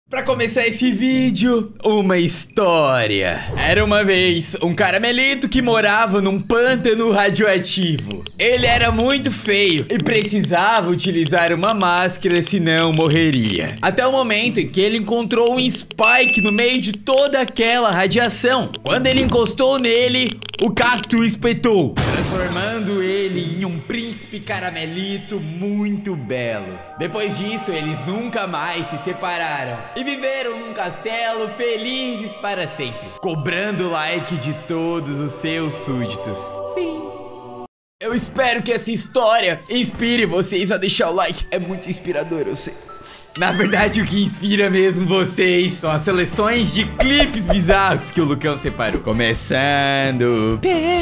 Pra começar esse vídeo, uma história. Era uma vez um caramelito que morava num pântano radioativo. Ele era muito feio e precisava utilizar uma máscara, senão morreria. Até o momento em que ele encontrou um Spike no meio de toda aquela radiação. Quando ele encostou nele, o cacto espetou, transformando ele em um príncipe caramelito muito belo. Depois disso, eles nunca mais se separaram e viveram num castelo felizes para sempre, cobrando o like de todos os seus súditos. Fim. Eu espero que essa história inspire vocês a deixar o like. É muito inspirador, eu sei. Na verdade, o que inspira mesmo vocês são as seleções de clipes bizarros que o Lucão separou. Começando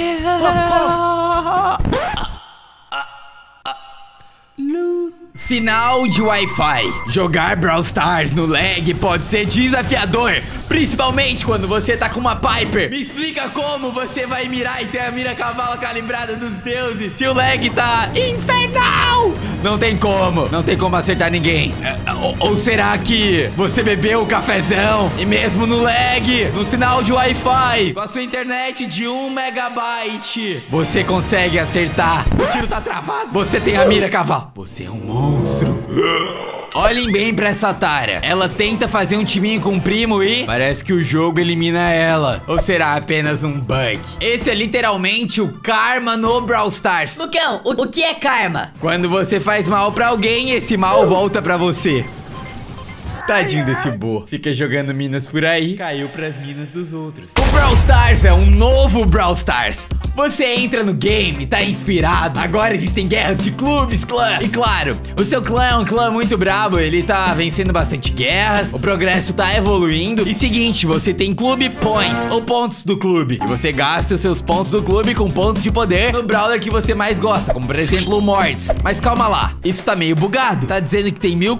sinal de Wi-Fi. Jogar Brawl Stars no lag pode ser desafiador, principalmente quando você tá com uma Piper. Me explica como você vai mirar e ter a mira cavalo calibrada dos deuses se o lag tá infernal. Não tem como acertar ninguém. Ou será que você bebeu o cafezão e mesmo no lag, no sinal de Wi-Fi, com a sua internet de 1 megabyte, você consegue acertar? O tiro tá travado. Você tem a mira cavalo. Você é um monstro. Olhem bem pra essa Tara. Ela tenta fazer um timinho com o primo e parece que o jogo elimina ela. Ou será apenas um bug? Esse é literalmente o karma no Brawl Stars. Lucão, o que é karma? Quando você faz mal pra alguém, esse mal volta pra você. Tadinho desse Bo. Fica jogando minas por aí, caiu pras minas dos outros. O Brawl Stars é um novo Brawl Stars. Você entra no game, tá inspirado. Agora existem guerras de clubes, clã. E claro, o seu clã é um clã muito brabo. Ele tá vencendo bastante guerras, o progresso tá evoluindo. E seguinte, você tem clube points, ou pontos do clube. E você gasta os seus pontos do clube com pontos de poder no brawler que você mais gosta, como por exemplo o Mortis. Mas calma lá, isso tá meio bugado. Tá dizendo que tem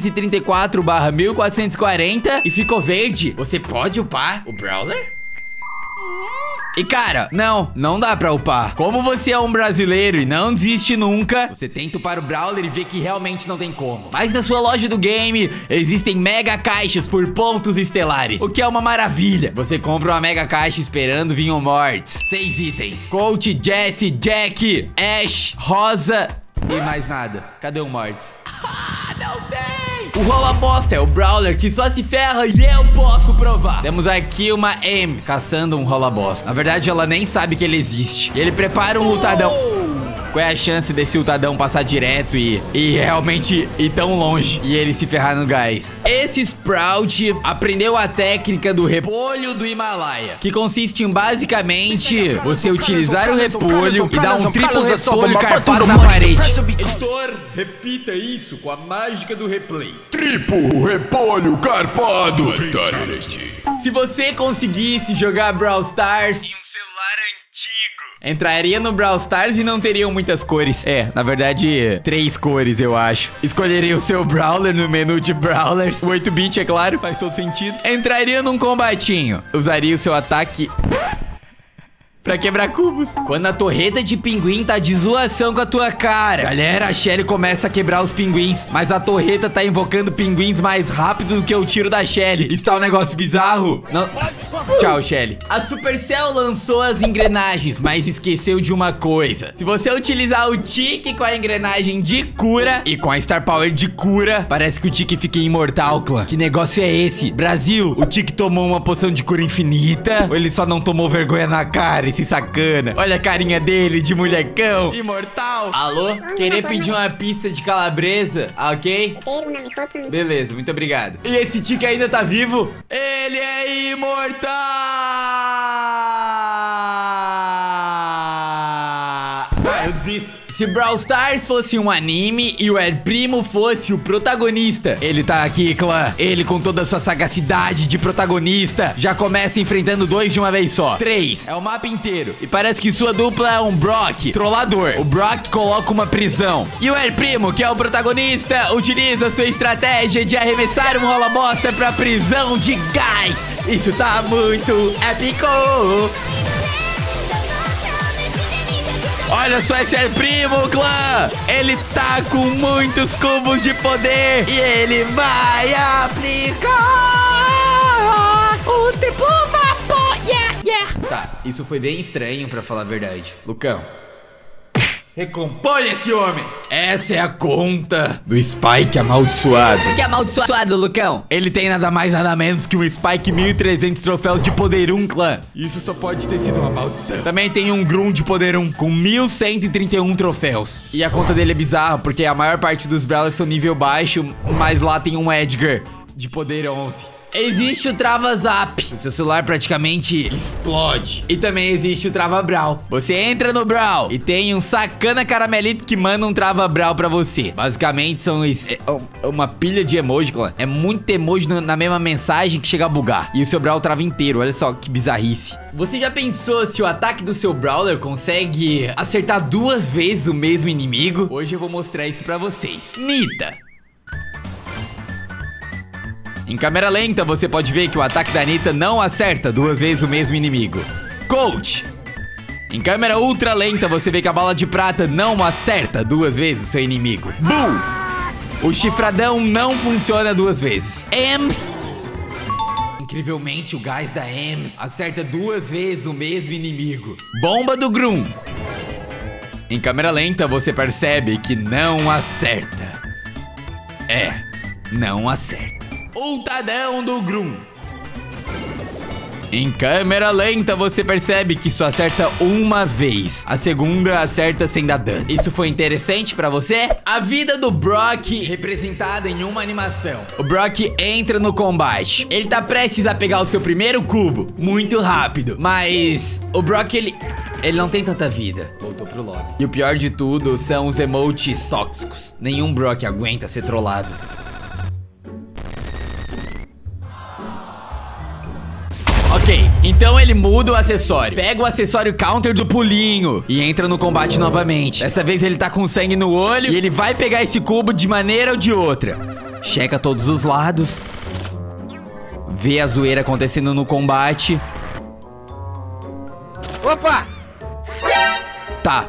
1434/1440 e ficou verde. Você pode upar o brawler? E cara, não dá pra upar. Como você é um brasileiro e não desiste nunca, você tenta upar o brawler e vê que realmente não tem como. Mas na sua loja do game existem mega caixas por pontos estelares, o que é uma maravilha. Você compra uma mega caixa esperando vir um Mortis. 6 itens: Colt, Jesse, Jack, Ash, Rosa e mais nada. Cadê o Mortis? Não tem! O Rola Bosta é o brawler que só se ferra e eu posso provar. Temos aqui uma Ames caçando um Rola Bosta. Na verdade, ela nem sabe que ele existe. E ele prepara um lutadão. Qual é a chance desse lutadão passar direto e realmente ir tão longe e ele se ferrar no gás? Esse Sprout aprendeu a técnica do repolho do Himalaia, que consiste em basicamente você utilizar o repolho e dar um triplo repolho carpado na parede. Editor, repita isso com a mágica do replay. Triplo repolho carpado. Se você conseguisse jogar Brawl Stars em um celular antigo, entraria no Brawl Stars e não teriam muitas cores. Na verdade, 3 cores, eu acho. Escolheria o seu brawler no menu de brawlers. O 8-bit, é claro, faz todo sentido. Entraria num combatinho. Usaria o seu ataque pra quebrar cubos. Quando a torreta de pinguim tá de zoação com a tua cara, galera, a Shelly começa a quebrar os pinguins, mas a torreta tá invocando pinguins mais rápido do que o tiro da Shelly. Está um negócio bizarro. Não. Tchau, Shelly. A Supercell lançou as engrenagens, mas esqueceu de uma coisa. Se você utilizar o tique com a engrenagem de cura e com a Star Power de cura, parece que o tique fica imortal, clã. Que negócio é esse? Brasil, o tique tomou uma poção de cura infinita? Ou ele só não tomou vergonha na cara? Esse sacana. Olha a carinha dele de molecão imortal. Alô? Querer pedir uma pizza de calabresa, ok? Beleza, muito obrigado. E esse tique ainda tá vivo? Ele é imortal! Eu desisto. Se Brawl Stars fosse um anime e o El Primo fosse o protagonista, ele tá aqui, clã. Ele, com toda a sua sagacidade de protagonista, já começa enfrentando 2 de uma vez só. 3. É o mapa inteiro. E parece que sua dupla é um Brock trollador. O Brock coloca uma prisão. E o El Primo, que é o protagonista, utiliza sua estratégia de arremessar um rola bosta pra prisão de gás. Isso tá muito épico. Olha só esse primo, clã. Ele tá com muitos cubos de poder e ele vai aplicar. Isso foi bem estranho, pra falar a verdade. Lucão, recompõe esse homem. Essa é a conta do Spike amaldiçoado. Que amaldiçoado, Lucão. Ele tem nada mais nada menos que um Spike 1300 troféus de poder 1 clã. Isso só pode ter sido uma maldição. Também tem um Grum de poder 1 com 1131 troféus. E a conta dele é bizarra porque a maior parte dos Brawlers são nível baixo, mas lá tem um Edgar de poder 11. Existe o Trava Zap. O seu celular praticamente explode. E também existe o Trava Brawl. Você entra no Brawl e tem um sacana caramelito que manda um Trava Brawl pra você. Basicamente são uma pilha de emoji, clã. É muito emoji na mesma mensagem que chega a bugar. E o seu Brawl trava inteiro. Olha só que bizarrice. Você já pensou se o ataque do seu Brawler consegue acertar 2 vezes o mesmo inimigo? Hoje eu vou mostrar isso pra vocês. Nita. Em câmera lenta, você pode ver que o ataque da Nita não acerta 2 vezes o mesmo inimigo. Coach. Em câmera ultra lenta, você vê que a bala de prata não acerta 2 vezes o seu inimigo. Boom! O chifradão não funciona 2 vezes. Ems. Incrivelmente, o gás da Ems acerta 2 vezes o mesmo inimigo. Bomba do Grum. Em câmera lenta, você percebe que não acerta. Não acerta. Ultadão do Grum. Em câmera lenta, você percebe que só acerta 1 vez. A segunda acerta sem dar dano. Isso foi interessante pra você? A vida do Brock representada em uma animação. O Brock entra no combate. Ele tá prestes a pegar o seu primeiro cubo. Muito rápido. Mas o Brock, ele não tem tanta vida. Voltou pro lobby. E o pior de tudo são os emotes tóxicos. Nenhum Brock aguenta ser trollado. Ok, então ele muda o acessório. Pega o acessório counter do pulinho e entra no combate novamente. Dessa vez ele tá com sangue no olho e ele vai pegar esse cubo de maneira ou de outra. Checa todos os lados. Vê a zoeira acontecendo no combate. Opa! Tá.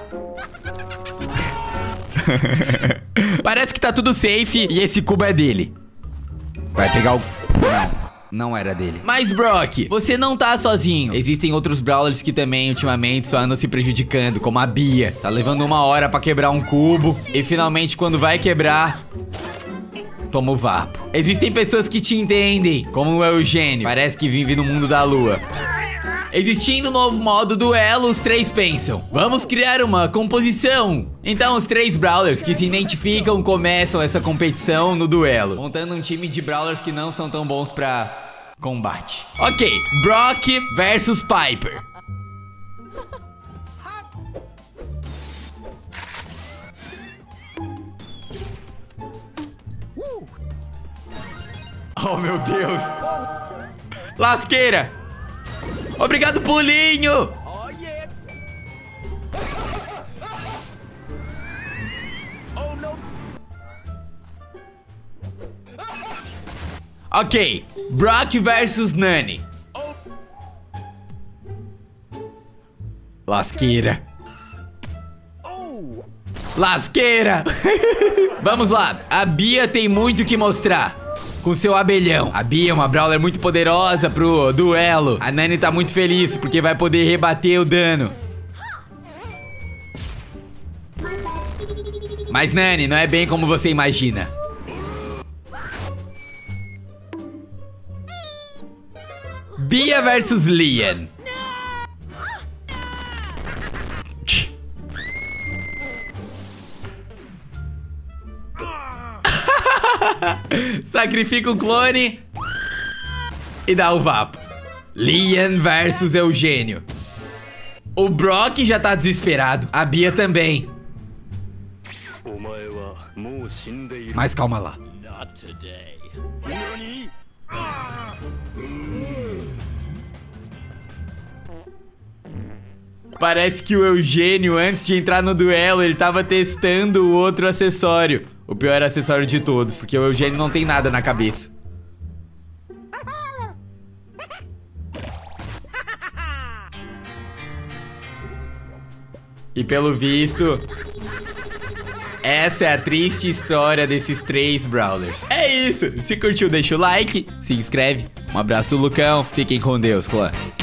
Parece que tá tudo safe e esse cubo é dele. Vai pegar o... Não era dele. Mas Brock, você não tá sozinho. Existem outros Brawlers que também ultimamente só andam se prejudicando, como a Bia. Tá levando 1 hora pra quebrar um cubo e finalmente quando vai quebrar, toma o vapo. Existem pessoas que te entendem, como o Eugênio. Parece que vive no mundo da lua. Existindo um novo modo duelo, os 3 pensam: vamos criar uma composição. Então os 3 Brawlers que se identificam começam essa competição no duelo, montando um time de Brawlers que não são tão bons pra combate. Ok, Brock versus Piper. Oh meu Deus. Lasqueira. Obrigado, pulinho! Ok, Brock versus Nani. Lasqueira. Lasqueira! Vamos lá, a Bia tem muito que mostrar com seu abelhão. A Bia é uma Brawler muito poderosa pro duelo. A Nani tá muito feliz porque vai poder rebater o dano. Mas Nani, não é bem como você imagina. Bia versus Lian. Sacrifica o clone e dá o vapo. Lian versus Eugênio. O Brock já tá desesperado. A Bia também. Mas calma lá. Parece que o Eugênio, antes de entrar no duelo, ele tava testando o outro acessório. O pior acessório de todos, porque o Eugênio não tem nada na cabeça. E pelo visto, essa é a triste história desses 3 Brawlers. É isso, se curtiu deixa o like, se inscreve. Um abraço do Lucão, fiquem com Deus, clã.